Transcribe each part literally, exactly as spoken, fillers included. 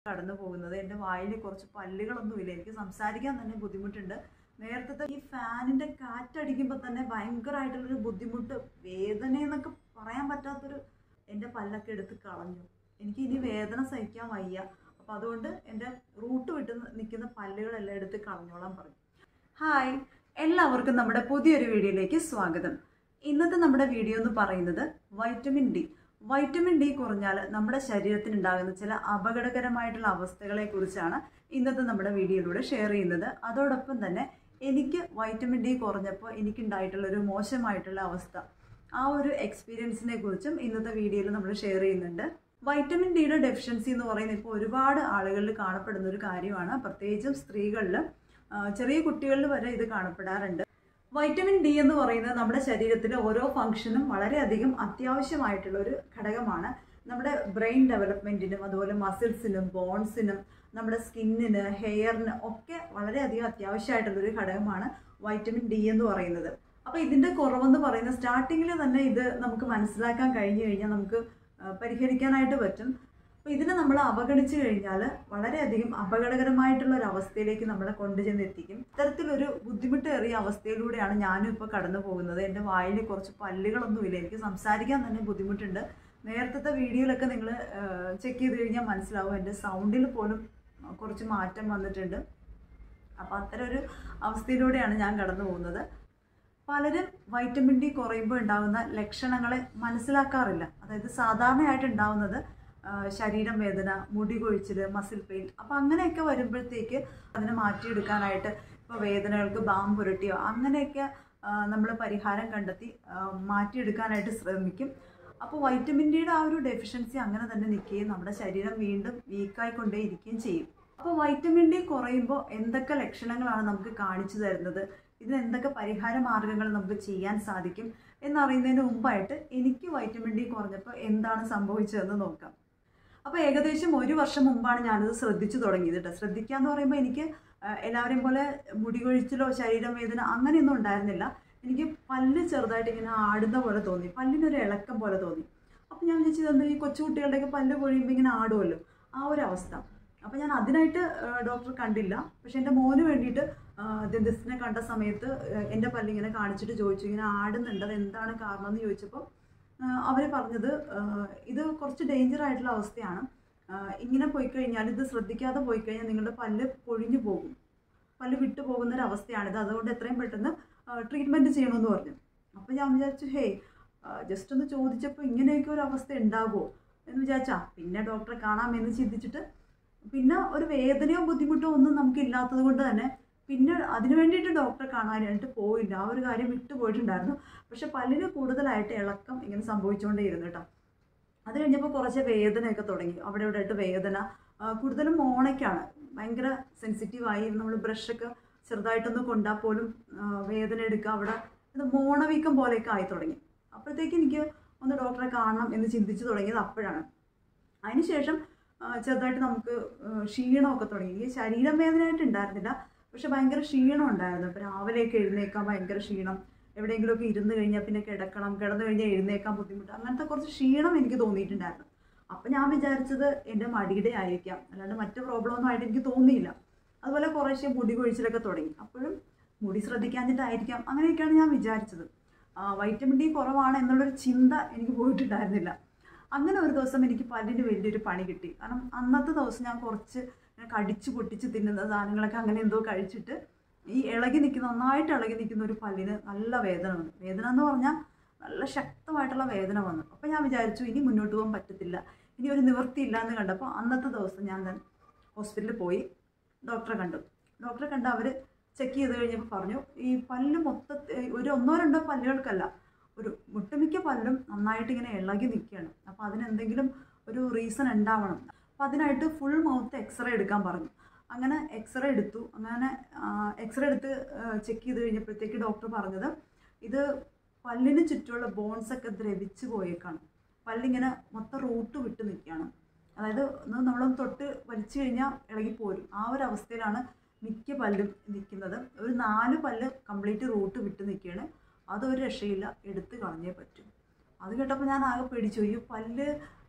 കടന്നു പോകുന്നത്. എൻ്റെ വായിൽ കുറച്ച് പല്ലുകളൊന്നുമില്ല, എനിക്ക് സംസാരിക്കാൻ തന്നെ ബുദ്ധിമുട്ടുണ്ട്. നേരത്തെ ഈ ഫാനിൻ്റെ കാറ്റടിക്കുമ്പോൾ തന്നെ ഭയങ്കരമായിട്ടുള്ളൊരു ബുദ്ധിമുട്ട്, വേദന എന്നൊക്കെ പറയാൻ പറ്റാത്തൊരു, എൻ്റെ പല്ലൊക്കെ എടുത്ത് കളഞ്ഞു. എനിക്ക് ഇനി വേദന സഹിക്കാൻ വയ്യ. അപ്പോൾ അതുകൊണ്ട് എൻ്റെ റൂട്ട് വിട്ട് നിൽക്കുന്ന പല്ലുകളെല്ലാം എടുത്ത് കളഞ്ഞോളാൻ പറഞ്ഞു. ഹായ്, എല്ലാവർക്കും നമ്മുടെ പുതിയൊരു വീഡിയോയിലേക്ക് സ്വാഗതം. ഇന്നത്തെ നമ്മുടെ വീഡിയോ എന്ന് പറയുന്നത് വൈറ്റമിൻ ഡി വൈറ്റമിൻ ഡി കുറഞ്ഞാൽ നമ്മുടെ ശരീരത്തിനുണ്ടാകുന്ന ചില അപകടകരമായിട്ടുള്ള അവസ്ഥകളെ കുറിച്ചാണ് ഇന്നത്തെ നമ്മുടെ വീഡിയോയിലൂടെ ഷെയർ ചെയ്യുന്നത്. അതോടൊപ്പം തന്നെ എനിക്ക് വൈറ്റമിൻ ഡി കുറഞ്ഞപ്പോൾ എനിക്കുണ്ടായിട്ടുള്ളൊരു മോശമായിട്ടുള്ള അവസ്ഥ, ആ ഒരു എക്സ്പീരിയൻസിനെ കുറിച്ചും ഇന്നത്തെ വീഡിയോയിൽ നമ്മൾ ഷെയർ ചെയ്യുന്നുണ്ട്. വൈറ്റമിൻ ഡിയുടെ ഡെഫിഷ്യൻസി എന്ന് പറയുന്നത് ഇപ്പോൾ ഒരുപാട് ആളുകളിൽ കാണപ്പെടുന്ന ഒരു കാര്യമാണ്. പ്രത്യേകിച്ചും സ്ത്രീകളിൽ, ചെറിയ കുട്ടികളിൽ വരെ ഇത് കാണപ്പെടാറുണ്ട്. വൈറ്റമിൻ ഡി എന്ന് പറയുന്നത് നമ്മുടെ ശരീരത്തിലെ ഓരോ ഫംഗ്ഷനും വളരെയധികം അത്യാവശ്യമായിട്ടുള്ള ഒരു ഘടകമാണ്. നമ്മുടെ ബ്രെയിൻ ഡെവലപ്മെൻറ്റിനും അതുപോലെ മസിൽസിനും ബോൺസിനും നമ്മുടെ സ്കിന്നിന് ഹെയറിന് ഒക്കെ വളരെയധികം അത്യാവശ്യമായിട്ടുള്ളൊരു ഘടകമാണ് വൈറ്റമിൻ ഡി എന്ന് പറയുന്നത്. അപ്പോൾ ഇതിൻ്റെ കുറവെന്ന് പറയുന്നത് സ്റ്റാർട്ടിങ്ങിൽ തന്നെ ഇത് നമുക്ക് മനസ്സിലാക്കാൻ കഴിഞ്ഞു കഴിഞ്ഞാൽ നമുക്ക് പരിഹരിക്കാനായിട്ട് പറ്റും. അപ്പോൾ ഇതിനെ നമ്മൾ അവഗണിച്ചു കഴിഞ്ഞാൽ വളരെയധികം അപകടകരമായിട്ടുള്ള ഒരു അവസ്ഥയിലേക്ക് നമ്മളെ കൊണ്ടുചെന്ന് എത്തിക്കും. ഇത്തരത്തിലൊരു ബുദ്ധിമുട്ടേറിയ അവസ്ഥയിലൂടെയാണ് ഞാനും ഇപ്പോൾ കടന്നു പോകുന്നത്. എൻ്റെ വായിൽ കുറച്ച് പല്ലുകളൊന്നുമില്ല, എനിക്ക് സംസാരിക്കാൻ തന്നെ ബുദ്ധിമുട്ടുണ്ട്. നേരത്തെ വീഡിയോയിലൊക്കെ നിങ്ങൾ ചെക്ക് ചെയ്ത് കഴിഞ്ഞാൽ മനസ്സിലാവും, എൻ്റെ സൗണ്ടിൽ പോലും കുറച്ച് മാറ്റം വന്നിട്ടുണ്ട്. അപ്പോൾ അത്തരം ഒരു അവസ്ഥയിലൂടെയാണ് ഞാൻ കടന്നു പോകുന്നത്. പലരും വൈറ്റമിൻ ഡി കുറയുമ്പോൾ ഉണ്ടാകുന്ന ലക്ഷണങ്ങളെ മനസ്സിലാക്കാറില്ല. അതായത് സാധാരണയായിട്ട് ഉണ്ടാകുന്നത് ശരീരം വേദന, മുടി കൊഴിച്ചിൽ, മസിൽ പെയിൻ. അപ്പോൾ അങ്ങനെയൊക്കെ വരുമ്പോഴത്തേക്ക് അതിനെ മാറ്റിയെടുക്കാനായിട്ട് ഇപ്പോൾ വേദനകൾക്ക് ബാം പുരട്ടിയോ അങ്ങനെയൊക്കെ നമ്മൾ പരിഹാരം കണ്ടെത്തി മാറ്റിയെടുക്കാനായിട്ട് ശ്രമിക്കും. അപ്പോൾ വൈറ്റമിൻ ഡിയുടെ ആ ഒരു ഡെഫിഷ്യൻസി അങ്ങനെ തന്നെ നിൽക്കുകയും നമ്മുടെ ശരീരം വീണ്ടും വീക്കായിക്കൊണ്ടേ ഇരിക്കുകയും ചെയ്യും. അപ്പോൾ വൈറ്റമിൻ ഡി കുറയുമ്പോൾ എന്തൊക്കെ ലക്ഷണങ്ങളാണ് നമുക്ക് കാണിച്ചു തരുന്നത്, ഇതിന് എന്തൊക്കെ പരിഹാര മാർഗങ്ങൾ നമുക്ക് ചെയ്യാൻ സാധിക്കും എന്നറിയുന്നതിന് മുമ്പായിട്ട് എനിക്ക് വൈറ്റമിൻ ഡി കുറഞ്ഞപ്പോൾ എന്താണ് സംഭവിച്ചതെന്ന് നോക്കാം. അപ്പോൾ ഏകദേശം ഒരു വർഷം മുമ്പാണ് ഞാനിത് ശ്രദ്ധിച്ചു തുടങ്ങിയത് കേട്ടോ. ശ്രദ്ധിക്കുക എന്ന് പറയുമ്പോൾ എനിക്ക് എല്ലാവരെയും പോലെ മുടി കൊഴിച്ചിലോ ശരീരം വേദന അങ്ങനെയൊന്നും ഉണ്ടായിരുന്നില്ല. എനിക്ക് പല്ല് ചെറുതായിട്ട് ഇങ്ങനെ ആടുന്ന പോലെ തോന്നി, പല്ലിനൊരു ഇളക്കം പോലെ തോന്നി. അപ്പോൾ ഞാൻ വിചാരിച്ചത് എന്താ, ഈ കൊച്ചു കുട്ടികളുടെയൊക്കെ പല്ല് കൊഴിയുമ്പോൾ ഇങ്ങനെ ആടുമല്ലോ, ആ ഒരു അവസ്ഥ. അപ്പോൾ ഞാൻ അതിനായിട്ട് ഡോക്ടറെ കണ്ടില്ല. പക്ഷെ എൻ്റെ മോന് വേണ്ടിയിട്ട് ദന്തസ്റ്റിനെ കണ്ട സമയത്ത് എൻ്റെ പല്ലിങ്ങനെ കാണിച്ചിട്ട് ചോദിച്ചു, ഇങ്ങനെ ആടുന്നുണ്ട്, അത് എന്താണ് കാരണം എന്ന് ചോദിച്ചപ്പോൾ അവർ പറഞ്ഞത് ഇത് കുറച്ച് ഡേഞ്ചർ ആയിട്ടുള്ള അവസ്ഥയാണ്, ഇങ്ങനെ പോയി കഴിഞ്ഞാൽ, ഇത് ശ്രദ്ധിക്കാതെ പോയി കഴിഞ്ഞാൽ നിങ്ങളുടെ പല്ല് പൊഴിഞ്ഞു പോകും, പല്ല് വിട്ടു പോകുന്നൊരവസ്ഥയാണിത്, അതുകൊണ്ട് എത്രയും പെട്ടെന്ന് ട്രീറ്റ്മെൻറ്റ് ചെയ്യണമെന്ന് പറഞ്ഞു. അപ്പോൾ ഞാൻ വിചാരിച്ചു, ഹേയ് ജസ്റ്റ് ഒന്ന് ചോദിച്ചപ്പോൾ ഇങ്ങനെയൊക്കെ ഒരു അവസ്ഥ ഉണ്ടാകുമോ എന്ന് വിചാരിച്ചാ പിന്നെ ഡോക്ടറെ കാണാമെന്ന് ചിന്തിച്ചിട്ട്, പിന്നെ ഒരു വേദനയോ ബുദ്ധിമുട്ടോ ഒന്നും നമുക്ക് ഇല്ലാത്തത് കൊണ്ട് തന്നെ പിന്നെ അതിന് വേണ്ടിയിട്ട് ഡോക്ടറെ കാണാനായിട്ട് പോയില്ല. ആ ഒരു കാര്യം വിട്ടു പോയിട്ടുണ്ടായിരുന്നു. പക്ഷെ പല്ലിന് കൂടുതലായിട്ട് ഇളക്കം ഇങ്ങനെ സംഭവിച്ചുകൊണ്ടേയിരുന്നു കേട്ടോ. അത് കഴിഞ്ഞപ്പോൾ കുറച്ച് വേദനയൊക്കെ തുടങ്ങി, അവിടെ ഇവിടെ ആയിട്ട് വേദന, കൂടുതലും മോണയ്ക്കാണ് ഭയങ്കര സെൻസിറ്റീവായി. നമ്മൾ ബ്രഷൊക്കെ ചെറുതായിട്ടൊന്ന് കൊണ്ടാൽ പോലും വേദന എടുക്കുക, അവിടെ ഇത് മോണവീക്കം പോലെയൊക്കെ ആയി തുടങ്ങി. അപ്പോഴത്തേക്ക് എനിക്ക് ഒന്ന് ഡോക്ടറെ കാണണം എന്ന് ചിന്തിച്ച് തുടങ്ങിയത് അപ്പോഴാണ്. അതിനുശേഷം ചെറുതായിട്ട് നമുക്ക് ക്ഷീണമൊക്കെ തുടങ്ങി. ഈ ശരീരം വേദനയായിട്ട് ഉണ്ടായിരുന്നില്ല, പക്ഷെ ഭയങ്കര ക്ഷീണം ഉണ്ടായിരുന്നു. ഇപ്പോൾ രാവിലെയൊക്കെ എഴുന്നേക്കാൻ ഭയങ്കര ക്ഷീണം, എവിടെയെങ്കിലുമൊക്കെ ഇരുന്ന് കഴിഞ്ഞാൽ പിന്നെ കിടക്കണം, കിടന്നു കഴിഞ്ഞാൽ എഴുന്നേക്കാൻ ബുദ്ധിമുട്ട്, അങ്ങനത്തെ കുറച്ച് ക്ഷീണം എനിക്ക് തോന്നിയിട്ടുണ്ടായിരുന്നു. അപ്പം ഞാൻ വിചാരിച്ചത് എൻ്റെ മടിയുടെ ആയിരിക്കാം, അല്ലാണ്ട് മറ്റു പ്രോബ്ലം ഒന്നും ആയിട്ട് എനിക്ക് തോന്നിയില്ല. അതുപോലെ കുറേശ്ശെ മുടി കൊഴിച്ചിലൊക്കെ തുടങ്ങി, അപ്പോഴും മുടി ശ്രദ്ധിക്കാഞ്ഞിട്ടായിരിക്കാം, അങ്ങനെയൊക്കെയാണ് ഞാൻ വിചാരിച്ചത്. വൈറ്റമിൻ ഡി കുറവാണ് എന്നുള്ളൊരു ചിന്ത എനിക്ക് പോയിട്ടുണ്ടായിരുന്നില്ല. അങ്ങനെ ഒരു ദിവസം എനിക്ക് പല്ലിന് വലിയൊരു പണി കിട്ടി. കാരണം അന്നത്തെ ദിവസം ഞാൻ കുറച്ച് കടിച്ചു പൊട്ടിച്ച് തിന്നുന്ന സാധനങ്ങളൊക്കെ അങ്ങനെ എന്തോ കഴിച്ചിട്ട് ഈ ഇളകി നിൽക്കുന്ന, നന്നായിട്ട് ഇളകി നിൽക്കുന്ന ഒരു പല്ലിന് നല്ല വേദന വന്നു. വേദന എന്ന് പറഞ്ഞാൽ നല്ല ശക്തമായിട്ടുള്ള വേദന വന്നു. അപ്പോൾ ഞാൻ വിചാരിച്ചു ഇനി മുന്നോട്ട് പോകാൻ പറ്റത്തില്ല, ഇനി ഒരു നിവൃത്തിയില്ല എന്ന് കണ്ടപ്പോൾ അന്നത്തെ ദിവസം ഞാൻ തന്നെ ഹോസ്പിറ്റലിൽ പോയി ഡോക്ടറെ കണ്ടു. ഡോക്ടറെ കണ്ട് അവർ ചെക്ക് ചെയ്ത് കഴിഞ്ഞപ്പോൾ പറഞ്ഞു, ഈ പല്ല് മൊത്തത്തിൽ ഒരു ഒന്നോ രണ്ടോ പല്ലുകൾക്കല്ല, ഒരു ഒട്ടുമിക്ക പല്ലും നന്നായിട്ട് ഇങ്ങനെ ഇളകി നിൽക്കുകയാണ്. അപ്പോൾ അതിനെന്തെങ്കിലും ഒരു റീസൺ ഉണ്ടാവണം. അപ്പോൾ അതിനായിട്ട് ഫുൾ മൗത്ത് എക്സ്റേ എടുക്കാൻ പറഞ്ഞു. അങ്ങനെ എക്സ്റേ എടുത്തു. അങ്ങനെ എക്സ്റേ എടുത്ത് ചെക്ക് ചെയ്ത് കഴിഞ്ഞപ്പോഴത്തേക്ക് ഡോക്ടർ പറഞ്ഞത് ഇത് പല്ലിന് ചുറ്റുമുള്ള ബോൺസൊക്കെ ദ്രവിച്ച് പോയേക്കാണ്, പല്ലിങ്ങനെ മൊത്തം റൂട്ട് വിട്ട് നിൽക്കുകയാണ്. അതായത് നമ്മളൊന്ന് തൊട്ട് വലിച്ചു കഴിഞ്ഞാൽ ഇളകിപ്പോരും, ആ ഒരു അവസ്ഥയിലാണ് മിക്ക പല്ലും നിൽക്കുന്നത്. ഒരു നാല് പല്ല് കംപ്ലീറ്റ് റൂട്ട് വിട്ട് നിൽക്കുകയാണ്. അതൊരു രക്ഷയില്ല, എടുത്ത് കളഞ്ഞേ പറ്റും. അത് കേട്ടപ്പോൾ ഞാൻ ആകെ പേടിച്ചു. ഈ പല്ല്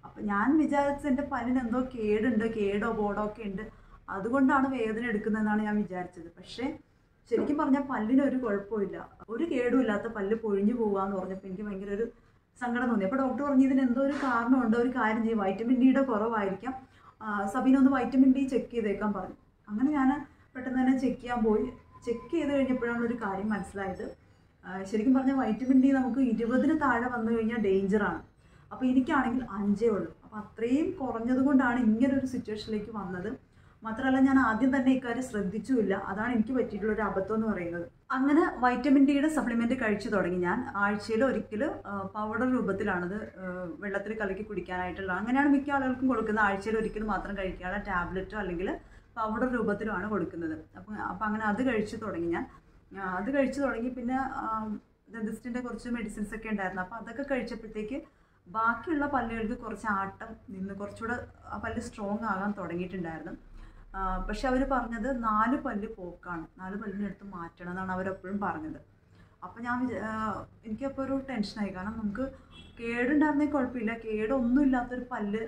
അപ്പം ഞാൻ വിചാരിച്ചത് എൻ്റെ പല്ലിന് എന്തോ കേടുണ്ട്, കേടോ ബോർഡോ ഒക്കെ ഉണ്ട്, അതുകൊണ്ടാണ് വേദന എടുക്കുന്നതെന്നാണ് ഞാൻ വിചാരിച്ചത്. പക്ഷേ ശരിക്കും പറഞ്ഞാൽ പല്ലിന് ഒരു കുഴപ്പമില്ല, ഒരു കേടുമില്ലാത്ത പല്ല് പൊഴിഞ്ഞു പോകാമെന്ന് പറഞ്ഞപ്പോൾ എനിക്ക് ഭയങ്കര ഒരു സങ്കടം തോന്നി. അപ്പോൾ ഡോക്ടർ പറഞ്ഞു ഇതിന് എന്തോ ഒരു കാരണമുണ്ട്, ഒരു കാര്യം ചെയ്യും, വൈറ്റമിൻ ഡിയുടെ കുറവായിരിക്കാം, സബീന ഒന്ന് വൈറ്റമിൻ ഡി ചെക്ക് ചെയ്തേക്കാൻ പറഞ്ഞു. അങ്ങനെ ഞാൻ പെട്ടെന്ന് തന്നെ ചെക്ക് ചെയ്യാൻ പോയി. ചെക്ക് ചെയ്ത് കഴിഞ്ഞപ്പോഴാണ് ഒരു കാര്യം മനസ്സിലായത്. ശരിക്കും പറഞ്ഞാൽ വൈറ്റമിൻ ഡി നമുക്ക് ഇരുപതിന് താഴെ വന്നു കഴിഞ്ഞാൽ ഡേഞ്ചറാണ്. അപ്പോൾ എനിക്കാണെങ്കിൽ അഞ്ചേ ഉള്ളൂ. അപ്പോൾ അത്രയും കുറഞ്ഞത് കൊണ്ടാണ് ഇങ്ങനൊരു സിറ്റുവേഷനിലേക്ക് വന്നത്. മാത്രമല്ല ഞാൻ ആദ്യം തന്നെ ഇക്കാര്യം ശ്രദ്ധിച്ചുമില്ല, അതാണ് എനിക്ക് പറ്റിയിട്ടുള്ളൊരു അബദ്ധം എന്ന് പറയുന്നത്. അങ്ങനെ വൈറ്റമിൻ ഡിയുടെ സപ്ലിമെൻറ്റ് കഴിച്ചു തുടങ്ങി ഞാൻ. ആഴ്ചയിൽ ഒരിക്കൽ പൗഡർ രൂപത്തിലാണത് വെള്ളത്തിൽ കലക്കി കുടിക്കാനായിട്ടുള്ള, അങ്ങനെയാണ് മിക്ക ആളുകൾക്കും കൊടുക്കുന്നത്. ആഴ്ചയിൽ ഒരിക്കൽ മാത്രം കഴിക്കാനുള്ള ടാബ്ലറ്റോ അല്ലെങ്കിൽ പൗഡർ രൂപത്തിലുമാണ് കൊടുക്കുന്നത്. അപ്പം അപ്പം അങ്ങനെ അത് കഴിച്ചു തുടങ്ങി ഞാൻ. അത് കഴിച്ചു തുടങ്ങി പിന്നെ ഡെന്റിസ്റ്റിൻ്റെ കുറച്ച് മെഡിസിൻസ് ഒക്കെ ഉണ്ടായിരുന്നു. അപ്പോൾ അതൊക്കെ കഴിച്ചപ്പോഴത്തേക്ക് ബാക്കിയുള്ള പല്ലുകൾക്ക് കുറച്ച് ആട്ടം നിന്ന് കുറച്ചുകൂടെ ആ പല്ല് സ്ട്രോങ് ആകാൻ തുടങ്ങിയിട്ടുണ്ടായിരുന്നു. പക്ഷെ അവർ പറഞ്ഞത് നാല് പല്ല് പോക്കാണ്, നാല് പല്ലിനെടുത്ത് മാറ്റണം എന്നാണ് അവരെപ്പോഴും പറഞ്ഞത്. അപ്പം ഞാൻ എനിക്കപ്പോൾ ഒരു ടെൻഷനായി. കാരണം നമുക്ക് കേടുണ്ടായിരുന്നെങ്കിൽ കുഴപ്പമില്ല, കേടൊന്നും ഇല്ലാത്തൊരു പല്ല്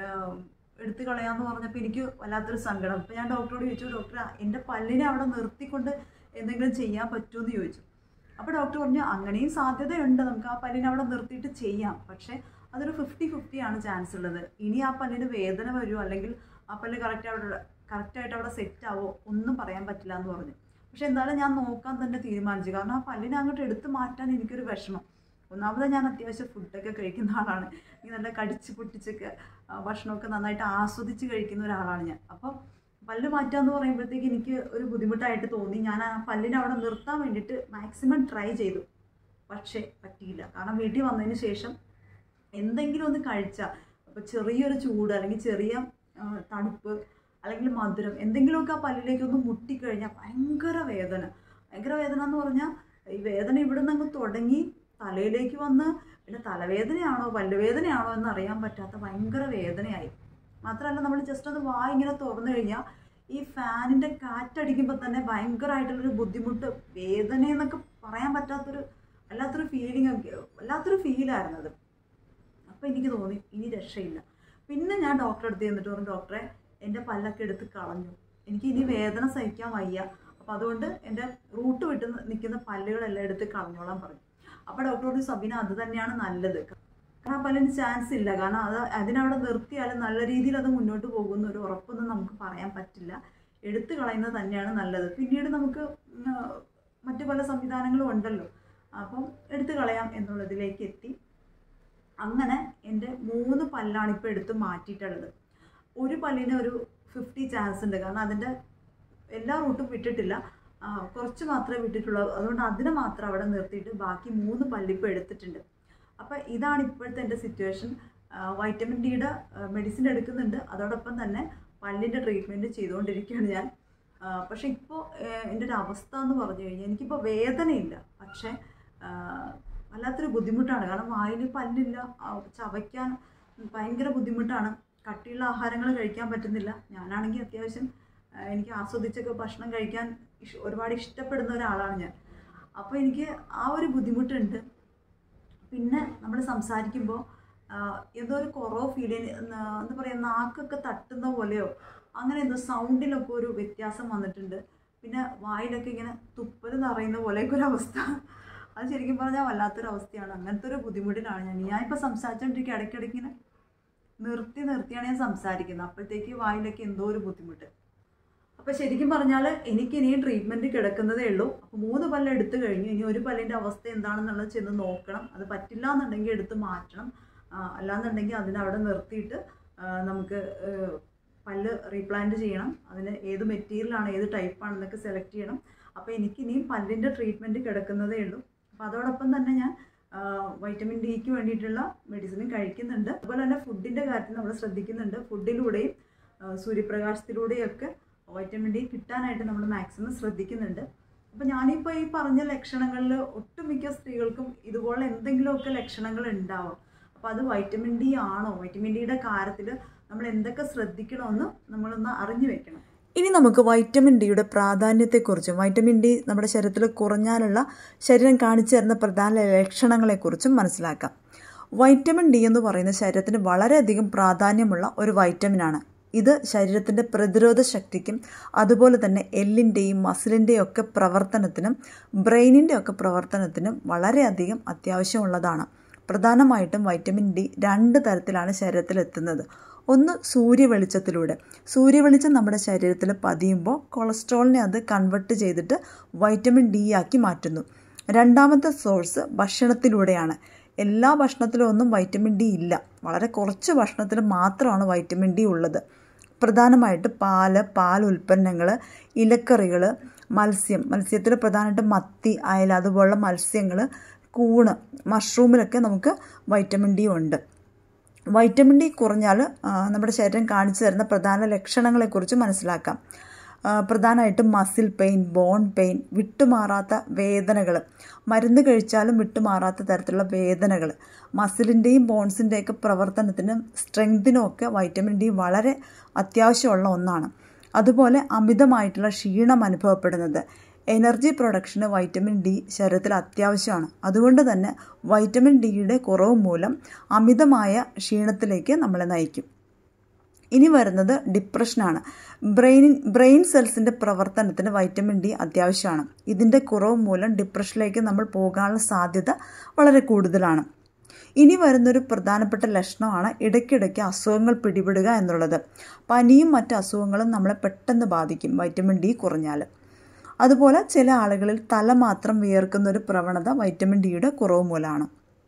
എടുത്ത് കളയാമെന്ന് പറഞ്ഞപ്പോൾ എനിക്ക് വല്ലാത്തൊരു സങ്കടം. അപ്പോൾ ഞാൻ ഡോക്ടറോട് ചോദിച്ചു, ഡോക്ടർ എൻ്റെ പല്ലിനെ അവിടെ നിർത്തിക്കൊണ്ട് എന്തെങ്കിലും ചെയ്യാൻ പറ്റുമോ എന്ന് ചോദിച്ചു. അപ്പോൾ ഡോക്ടർ പറഞ്ഞു അങ്ങനെയും സാധ്യതയുണ്ട്, നമുക്ക് ആ പല്ലിനെ അവിടെ നിർത്തിയിട്ട് ചെയ്യാം, പക്ഷേ അതൊരു ഫിഫ്റ്റി ഫിഫ്റ്റി ആണ് ചാൻസ് ഉള്ളത്. ഇനി ആ പല്ലിന് വേദന വരുമോ അല്ലെങ്കിൽ ആ പല്ല് കറക്റ്റ് അവിടെ കറക്റ്റായിട്ട് അവിടെ സെറ്റ് ആവോ ഒന്നും പറയാൻ പറ്റില്ല എന്ന് പറഞ്ഞു. പക്ഷെ എന്തായാലും ഞാൻ നോക്കാൻ തന്നെ തീരുമാനിച്ചു. കാരണം ആ പല്ലിനെ അങ്ങോട്ട് എടുത്ത് മാറ്റാൻ എനിക്കൊരു വിഷമം. ഒന്നാമത് ഞാൻ അത്യാവശ്യം ഫുഡൊക്കെ കഴിക്കുന്ന ആളാണ്, ഈ നല്ല കടിച്ച് പൊട്ടിച്ചൊക്കെ ഭക്ഷണമൊക്കെ നന്നായിട്ട് ആസ്വദിച്ച് കഴിക്കുന്ന ഒരാളാണ് ഞാൻ. അപ്പം പല്ല് മാറ്റുക എന്ന് പറയുമ്പോഴത്തേക്ക് എനിക്ക് ഒരു ബുദ്ധിമുട്ടായിട്ട് തോന്നി. ഞാൻ ആ പല്ലിനെ അവിടെ നിർത്താൻ വേണ്ടിയിട്ട് മാക്സിമം ട്രൈ ചെയ്തു, പക്ഷേ പറ്റിയില്ല. കാരണം വീട്ടിൽ വന്നതിന് ശേഷം എന്തെങ്കിലും ഒന്ന് കഴിച്ചാൽ, അപ്പോൾ ചെറിയൊരു ചൂട് അല്ലെങ്കിൽ ചെറിയ തണുപ്പ് അല്ലെങ്കിൽ മധുരം എന്തെങ്കിലുമൊക്കെ ആ പല്ലിലേക്കൊന്ന് മുട്ടിക്കഴിഞ്ഞാൽ ഭയങ്കര വേദന. ഭയങ്കര വേദന എന്ന് പറഞ്ഞാൽ ഈ വേദന ഇവിടെ നിന്ന് അങ്ങ് തുടങ്ങി തലയിലേക്ക് വന്ന് പിന്നെ തലവേദനയാണോ പല്ലുവേദനയാണോ എന്നറിയാൻ പറ്റാത്ത ഭയങ്കര വേദനയായി. മാത്രമല്ല നമ്മൾ ജസ്റ്റ് ഒന്ന് വായ ഇങ്ങനെ തുറന്നു കഴിഞ്ഞാൽ ഈ ഫാനിൻ്റെ കാറ്റടിക്കുമ്പോൾ തന്നെ ഭയങ്കരമായിട്ടുള്ളൊരു ബുദ്ധിമുട്ട്, വേദന എന്നൊക്കെ പറയാൻ പറ്റാത്തൊരു വല്ലാത്തൊരു ഫീലിംഗ് ഒക്കെ വല്ലാത്തൊരു ഫീലായിരുന്നത്. അപ്പോൾ എനിക്ക് തോന്നി ഇനി രക്ഷയില്ല. പിന്നെ ഞാൻ ഡോക്ടറെ അടുത്ത് ചെന്നിട്ട് പറഞ്ഞു, ഡോക്ടറെ എൻ്റെ പല്ലൊക്കെ എടുത്ത് കളഞ്ഞു, എനിക്ക് ഇനി വേദന സഹിക്കാൻ വയ്യ, അപ്പോൾ അതുകൊണ്ട് എൻ്റെ റൂട്ട് വിട്ട് നിൽക്കുന്ന പല്ലുകളെല്ലാം എടുത്ത് കളഞ്ഞോളാൻ പറഞ്ഞു. അപ്പോൾ ഡോക്ടറോട് സബീന അത് തന്നെയാണ് നല്ലത്, കാരണം ആ പല്ലിന് ചാൻസ് ഇല്ല, കാരണം അത് അതിനവിടെ നിർത്തിയാലും നല്ല രീതിയിൽ അത് മുന്നോട്ട് പോകുന്ന ഒരു ഉറപ്പൊന്നും നമുക്ക് പറയാൻ പറ്റില്ല, എടുത്തു കളയുന്നത് തന്നെയാണ് നല്ലത്. പിന്നീട് നമുക്ക് മറ്റു പല സംവിധാനങ്ങളും ഉണ്ടല്ലോ, അപ്പം എടുത്തു കളയാം എന്നുള്ളതിലേക്ക് എത്തി. അങ്ങനെ എൻ്റെ മൂന്ന് പല്ലാണ് ഇപ്പോൾ എടുത്ത് മാറ്റിയിട്ടുള്ളത്. ഒരു പല്ലിന് ഒരു ഫിഫ്റ്റി ചാൻസ് ഉണ്ട്, കാരണം അതിൻ്റെ എല്ലാ റൂട്ടും വിട്ടിട്ടില്ല, കുറച്ച് മാത്രമേ വിട്ടിട്ടുള്ളൂ. അതുകൊണ്ട് അതിനെ മാത്രം അവിടെ നിർത്തിയിട്ട് ബാക്കി മൂന്ന് പല്ലിപ്പോൾ എടുത്തിട്ടുണ്ട്. അപ്പോൾ ഇതാണ് ഇപ്പോഴത്തെ എൻ്റെ സിറ്റുവേഷൻ. വൈറ്റമിൻ ഡിയുടെ മെഡിസിൻ എടുക്കുന്നുണ്ട്, അതോടൊപ്പം തന്നെ പല്ലിൻ്റെ ട്രീറ്റ്മെൻറ്റ് ചെയ്തുകൊണ്ടിരിക്കുകയാണ് ഞാൻ. പക്ഷേ ഇപ്പോൾ എൻ്റെ ഒരു അവസ്ഥ എന്ന് പറഞ്ഞു കഴിഞ്ഞാൽ എനിക്കിപ്പോൾ വേദനയില്ല, പക്ഷേ വല്ലാത്തൊരു ബുദ്ധിമുട്ടാണ്. കാരണം വായിൽ പല്ലില്ല, ചവയ്ക്കാൻ ഭയങ്കര ബുദ്ധിമുട്ടാണ്, കട്ടിയുള്ള ആഹാരങ്ങൾ കഴിക്കാൻ പറ്റുന്നില്ല. ഞാനാണെങ്കിൽ അത്യാവശ്യം എനിക്ക് ആസ്വദിച്ചൊക്കെ ഭക്ഷണം കഴിക്കാൻ ഒരുപാട് ഇഷ്ടപ്പെടുന്ന ഒരാളാണ് ഞാൻ. അപ്പോൾ എനിക്ക് ആ ഒരു ബുദ്ധിമുട്ടുണ്ട്. പിന്നെ നമ്മൾ സംസാരിക്കുമ്പോൾ എന്തോ ഒരു കുറവ് ഫീൽ ചെയ്യുന്ന, എന്താ പറയുക, നാക്കൊക്കെ തട്ടുന്ന പോലെയോ അങ്ങനെ എന്തോ സൗണ്ടിലൊക്കെ ഒരു വ്യത്യാസം വന്നിട്ടുണ്ട്. പിന്നെ വായിലൊക്കെ ഇങ്ങനെ തുപ്പൽ നിറയുന്ന പോലെയൊക്കെ ഒരു അവസ്ഥ. അത് ശരിക്കും പറഞ്ഞാൽ വല്ലാത്തൊരവസ്ഥയാണ്. അങ്ങനത്തെ ഒരു ബുദ്ധിമുട്ടിലാണ് ഞാൻ. ഞാനിപ്പോൾ സംസാരിച്ചുകൊണ്ടിരിക്കുക ഇടയ്ക്കിടയ്ക്ക് ഇങ്ങനെ നിർത്തി നിർത്തിയാണ് ഞാൻ സംസാരിക്കുന്നത്, അപ്പോഴത്തേക്ക് വായിലൊക്കെ എന്തോ ഒരു ബുദ്ധിമുട്ട്. അപ്പോൾ ശരിക്കും പറഞ്ഞാൽ എനിക്ക് ഇനിയും ട്രീറ്റ്മെൻറ്റ് കിടക്കുന്നതേ ഉള്ളൂ. അപ്പോൾ മൂന്ന് പല്ല് എടുത്തു കഴിഞ്ഞു, ഇനി ഒരു പല്ലിൻ്റെ അവസ്ഥ എന്താണെന്നുള്ളത് ചെന്ന് നോക്കണം. അത് പറ്റില്ല എന്നുണ്ടെങ്കിൽ എടുത്ത് മാറ്റണം, അല്ലാന്നുണ്ടെങ്കിൽ അതിനവിടെ നിർത്തിയിട്ട് നമുക്ക് പല്ല് റീപ്ലാന്റ് ചെയ്യണം. അതിന് ഏത് മെറ്റീരിയലാണ് ഏത് ടൈപ്പാണെന്നൊക്കെ സെലക്ട് ചെയ്യണം. അപ്പോൾ എനിക്കിനിയും പല്ലിൻ്റെ ട്രീറ്റ്മെൻറ്റ് കിടക്കുന്നതേ ഉള്ളൂ. അപ്പോൾ അതോടൊപ്പം തന്നെ ഞാൻ വൈറ്റമിൻ ഡിക്ക് വേണ്ടിയിട്ടുള്ള മെഡിസിനും കഴിക്കുന്നുണ്ട്. അതുപോലെ തന്നെ ഫുഡിൻ്റെ കാര്യത്തിൽ നമ്മൾ ശ്രദ്ധിക്കുന്നുണ്ട്. ഫുഡിലൂടെയും സൂര്യപ്രകാശത്തിലൂടെയൊക്കെ വൈറ്റമിൻ ഡി കിട്ടാനായിട്ട് നമ്മൾ മാക്സിമം ശ്രദ്ധിക്കുന്നുണ്ട്. അപ്പോൾ ഞാനിപ്പോൾ ഈ പറഞ്ഞ ലക്ഷണങ്ങളിൽ ഒട്ടുമിക്ക സ്ത്രീകൾക്കും ഇതുപോലെ എന്തെങ്കിലുമൊക്കെ ലക്ഷണങ്ങൾ ഉണ്ടാവും. അപ്പോൾ അത് വൈറ്റമിൻ ഡി ആണോ, വൈറ്റമിൻ ഡിയുടെ കാര്യത്തിൽ നമ്മൾ എന്തൊക്കെ ശ്രദ്ധിക്കണമെന്ന് നമ്മളൊന്ന് അറിഞ്ഞു വെക്കണം. ഇനി നമുക്ക് വൈറ്റമിൻ ഡിയുടെ പ്രാധാന്യത്തെക്കുറിച്ചും വൈറ്റമിൻ ഡി നമ്മുടെ ശരീരത്തിൽ കുറഞ്ഞാലുള്ള ശരീരം കാണിച്ചു തരുന്ന പ്രധാന ലക്ഷണങ്ങളെക്കുറിച്ചും മനസ്സിലാക്കാം. വൈറ്റമിൻ ഡി എന്ന് പറയുന്ന ശരീരത്തിന് വളരെയധികം പ്രാധാന്യമുള്ള ഒരു വൈറ്റമിനാണ്. ഇത് ശരീരത്തിൻ്റെ പ്രതിരോധ ശക്തിക്കും അതുപോലെ തന്നെ എല്ലിൻ്റെയും മസിലിൻ്റെയും ഒക്കെ പ്രവർത്തനത്തിനും ബ്രെയിനിൻ്റെ ഒക്കെ പ്രവർത്തനത്തിനും വളരെയധികം അത്യാവശ്യമുള്ളതാണ്. പ്രധാനമായിട്ടും വൈറ്റമിൻ ഡി രണ്ട് തരത്തിലാണ് ശരീരത്തിൽ എത്തുന്നത്. ഒന്ന് സൂര്യവെളിച്ചത്തിലൂടെ. സൂര്യവെളിച്ചം നമ്മുടെ ശരീരത്തിൽ പതിയുമ്പോൾ കൊളസ്ട്രോളിനെ അത് കൺവെർട്ട് ചെയ്തിട്ട് വൈറ്റമിൻ ഡി ആക്കി മാറ്റുന്നു. രണ്ടാമത്തെ സോഴ്സ് ഭക്ഷണത്തിലൂടെയാണ്. എല്ലാ ഭക്ഷണത്തിലും ഒന്നും വൈറ്റമിൻ ഡി ഇല്ല. വളരെ കുറച്ച് ഭക്ഷണത്തിൽ മാത്രമാണ് വൈറ്റമിൻ ഡി ഉള്ളത്. പ്രധാനമായിട്ട് പാല്, പാൽ ഉൽപ്പന്നങ്ങൾ, ഇലക്കറികൾ, മത്സ്യം മത്സ്യത്തിൽ പ്രധാനമായിട്ട് മത്തി, അയല അതുപോലുള്ള മത്സ്യങ്ങൾ, കൂണ്, മഷ്റൂമിലൊക്കെ നമുക്ക് വൈറ്റമിൻ ഡി ഉണ്ട്. വൈറ്റമിൻ ഡി കുറഞ്ഞാൽ നമ്മുടെ ശരീരം കാണിച്ചു തരുന്ന പ്രധാന ലക്ഷണങ്ങളെക്കുറിച്ച് മനസ്സിലാക്കാം. പ്രധാനമായിട്ടും മസിൽ പെയിൻ, ബോൺ പെയിൻ, വിട്ടുമാറാത്ത വേദനകൾ, മരുന്ന് കഴിച്ചാലും വിട്ടുമാറാത്ത തരത്തിലുള്ള വേദനകൾ, മസിലിൻ്റെയും ബോൺസിൻ്റെയൊക്കെ പ്രവർത്തനത്തിനും സ്ട്രെങ്തിനും ഒക്കെ വൈറ്റമിൻ ഡി വളരെ അത്യാവശ്യമുള്ള ഒന്നാണ്. അതുപോലെ അമിതമായിട്ടുള്ള ക്ഷീണം അനുഭവപ്പെടുന്നത്, എനർജി പ്രൊഡക്ഷന് വൈറ്റമിൻ ഡി ശരീരത്തിൽ അത്യാവശ്യമാണ്. അതുകൊണ്ട് തന്നെ വൈറ്റമിൻ ഡിയുടെ കുറവ് മൂലം അമിതമായ ക്ഷീണത്തിലേക്ക് നമ്മളെ നയിക്കും. ഇനി വരുന്നത് ഡിപ്രഷനാണ്. ബ്രെയിൻ ബ്രെയിൻ സെൽസിൻ്റെ പ്രവർത്തനത്തിന് വൈറ്റമിൻ ഡി അത്യാവശ്യമാണ്. ഇതിൻ്റെ കുറവ് മൂലം ഡിപ്രഷനിലേക്ക് നമ്മൾ പോകാനുള്ള സാധ്യത വളരെ കൂടുതലാണ്. ഇനി വരുന്നൊരു പ്രധാനപ്പെട്ട ലക്ഷണമാണ് ഇടയ്ക്കിടയ്ക്ക് അസുഖങ്ങൾ പിടിപെടുക എന്നുള്ളത്. പനിയും മറ്റ് അസുഖങ്ങളും നമ്മളെ പെട്ടെന്ന് ബാധിക്കും വൈറ്റമിൻ ഡി കുറഞ്ഞാൽ. അതുപോലെ ചില ആളുകളിൽ തല മാത്രം വിയർക്കുന്ന ഒരു പ്രവണത വൈറ്റമിൻ ഡിയുടെ കുറവ് മൂലമാണ്.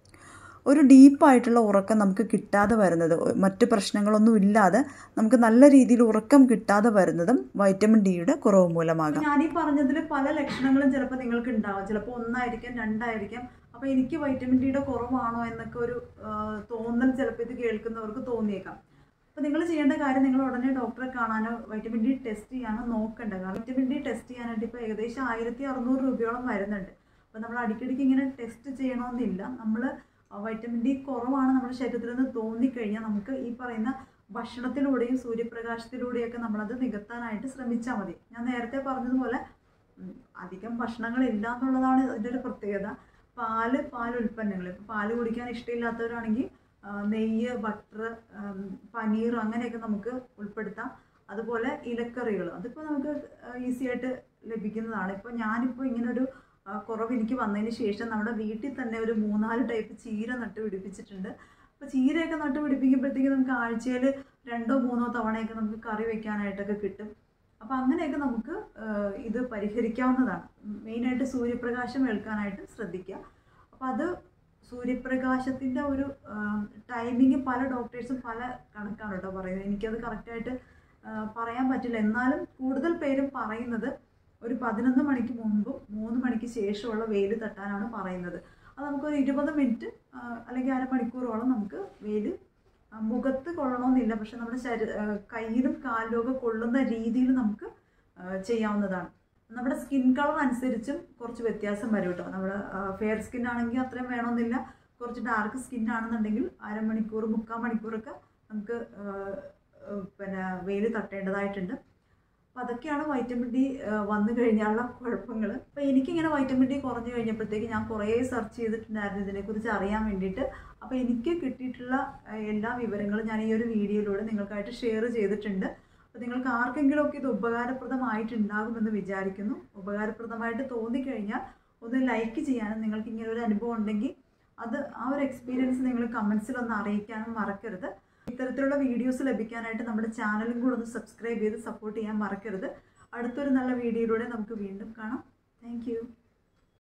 ഒരു ഡീപ്പായിട്ടുള്ള ഉറക്കം നമുക്ക് കിട്ടാതെ വരുന്നത്, മറ്റ് പ്രശ്നങ്ങളൊന്നും ഇല്ലാതെ നമുക്ക് നല്ല രീതിയിൽ ഉറക്കം കിട്ടാതെ വരുന്നതും വൈറ്റമിൻ ഡിയുടെ കുറവ് മൂലമാകാം. ഞാൻ ഈ പറഞ്ഞതിൽ പല ലക്ഷണങ്ങളും ചിലപ്പോൾ നിങ്ങൾക്ക് ഉണ്ടാവാം. ചിലപ്പോൾ ഒന്നായിരിക്കാം, രണ്ടായിരിക്കാം. അപ്പോൾ എനിക്ക് വൈറ്റമിൻ ഡിയുടെ കുറവാണോ എന്നൊക്കെ ഒരു തോന്നൽ ചിലപ്പോൾ ഇത് കേൾക്കുന്നവർക്ക് തോന്നിയേക്കാം. അപ്പോൾ നിങ്ങൾ ചെയ്യേണ്ട കാര്യം, നിങ്ങൾ ഉടനെ ഡോക്ടറെ കാണാനോ വൈറ്റമിൻ ഡി ടെസ്റ്റ് ചെയ്യാനോ നോക്കേണ്ട. കാരണം വൈറ്റമിൻ ഡി ടെസ്റ്റ് ചെയ്യാനായിട്ട് ഇപ്പോൾ ഏകദേശം ആയിരത്തി അറുന്നൂറ് രൂപയോളം വരുന്നുണ്ട്. അപ്പോൾ നമ്മൾ അടിക്കടിക്ക് ഇങ്ങനെ ടെസ്റ്റ് ചെയ്യണമെന്നില്ല. നമ്മൾ വൈറ്റമിൻ ഡി കുറവാണ് നമ്മുടെ ശരീരത്തിൽ നിന്ന് തോന്നിക്കഴിഞ്ഞാൽ നമുക്ക് ഈ പറയുന്ന ഭക്ഷണത്തിലൂടെയും സൂര്യപ്രകാശത്തിലൂടെയൊക്കെ നമ്മളത് നികത്താനായിട്ട് ശ്രമിച്ചാൽ മതി. ഞാൻ നേരത്തെ പറഞ്ഞതുപോലെ അധികം ഭക്ഷണങ്ങളില്ല എന്നുള്ളതാണ് ഇതിൻ്റെ ഒരു പ്രത്യേകത. പാല്, പാൽ ഉൽപ്പന്നങ്ങൾ, ഇപ്പോൾ പാല് കുടിക്കാൻ ഇഷ്ടമില്ലാത്തവരാണെങ്കിൽ നെയ്യ്, ബട്ടർ, പനീർ അങ്ങനെയൊക്കെ നമുക്ക് ഉൾപ്പെടുത്താം. അതുപോലെ ഇലക്കറികൾ, അതിപ്പോൾ നമുക്ക് ഈസി ആയിട്ട് ലഭിക്കുന്നതാണ്. ഇപ്പോൾ ഞാനിപ്പോൾ ഇങ്ങനൊരു കുറവ് എനിക്ക് വന്നതിന് ശേഷം നമ്മുടെ വീട്ടിൽ തന്നെ ഒരു മൂന്നാല് ടൈപ്പ് ചീര നട്ട് പിടിപ്പിച്ചിട്ടുണ്ട്. അപ്പോൾ ചീരയൊക്കെ നട്ട് പിടിപ്പിക്കുമ്പോഴത്തേക്ക് നമുക്ക് ആഴ്ചയിൽ രണ്ടോ മൂന്നോ തവണയൊക്കെ നമുക്ക് കറി വെക്കാനായിട്ടൊക്കെ കിട്ടും. അപ്പോൾ അങ്ങനെയൊക്കെ നമുക്ക് ഇത് പരിഹരിക്കാവുന്നതാണ്. മെയിനായിട്ട് സൂര്യപ്രകാശം ഏൽക്കാനായിട്ട് ശ്രദ്ധിക്കുക. അപ്പോൾ അത് സൂര്യപ്രകാശത്തിൻ്റെ ഒരു ടൈമിങ് പല ഡോക്ടേഴ്സും പല കണക്കാണ് കേട്ടോ പറയുന്നത്. എനിക്കത് കറക്റ്റായിട്ട് പറയാൻ പറ്റില്ല. എന്നാലും കൂടുതൽ പേരും പറയുന്നത് ഒരു പതിനൊന്ന് മണിക്ക് മുമ്പും മൂന്ന് മണിക്ക് ശേഷമുള്ള വെയിൽ തട്ടാനാണ് പറയുന്നത്. അത് നമുക്കൊരു ഇരുപത് മിനിറ്റ് അല്ലെങ്കിൽ അരമണിക്കൂറോളം നമുക്ക് വെയിൽ മുഖത്ത് കൊള്ളണമെന്നില്ല. പക്ഷെ നമ്മുടെ ശരീര കയ്യിലും കാലിലും ഒക്കെ കൊള്ളുന്ന രീതിയിൽ നമുക്ക് ചെയ്യാവുന്നതാണ്. നമ്മുടെ സ്കിൻ കളർ അനുസരിച്ചും കുറച്ച് വ്യത്യാസം വരും കേട്ടോ. നമ്മുടെ ഫെയർ സ്കിൻ ആണെങ്കിൽ അത്രയും വേണമെന്നില്ല. കുറച്ച് ഡാർക്ക് സ്കിൻ ആണെന്നുണ്ടെങ്കിൽ അരമണിക്കൂർ മുക്കാൽ മണിക്കൂറൊക്കെ നമുക്ക് പിന്നെ വെയിൽ തട്ടേണ്ടതായിട്ടുണ്ട്. അപ്പോൾ അതൊക്കെയാണ് വൈറ്റമിൻ ഡി വന്നു കഴിഞ്ഞാലുള്ള കുഴപ്പങ്ങൾ. അപ്പോൾ എനിക്കിങ്ങനെ വൈറ്റമിൻ ഡി കുറഞ്ഞു കഴിഞ്ഞപ്പോഴത്തേക്ക് ഞാൻ കുറേ സെർച്ച് ചെയ്തിട്ടുണ്ടായിരുന്നു ഇതിനെക്കുറിച്ച് അറിയാൻ വേണ്ടിയിട്ട്. അപ്പോൾ എനിക്ക് കിട്ടിയിട്ടുള്ള എല്ലാ വിവരങ്ങളും ഞാൻ ഈ ഒരു വീഡിയോയിലൂടെ നിങ്ങൾക്കായിട്ട് ഷെയർ ചെയ്തിട്ടുണ്ട്. അപ്പോൾ നിങ്ങൾക്ക് ആർക്കെങ്കിലുമൊക്കെ ഇത് ഉപകാരപ്രദമായിട്ടുണ്ടാകുമെന്ന് വിചാരിക്കുന്നു. ഉപകാരപ്രദമായിട്ട് തോന്നിക്കഴിഞ്ഞാൽ ഒന്ന് ലൈക്ക് ചെയ്യാനും, നിങ്ങൾക്ക് ഇങ്ങനെ ഒരു അനുഭവം ഉണ്ടെങ്കിൽ അത് ആ ഒരു എക്സ്പീരിയൻസ് നിങ്ങൾ കമൻസിലൊന്ന് അറിയിക്കാനും മറക്കരുത്. ഇത്തരത്തിലുള്ള വീഡിയോസ് ലഭിക്കാനായിട്ട് നമ്മുടെ ചാനലും കൂടെ ഒന്ന് സബ്സ്ക്രൈബ് ചെയ്ത് സപ്പോർട്ട് ചെയ്യാൻ മറക്കരുത്. അടുത്തൊരു നല്ല വീഡിയോയിലൂടെ നമുക്ക് വീണ്ടും കാണാം. താങ്ക്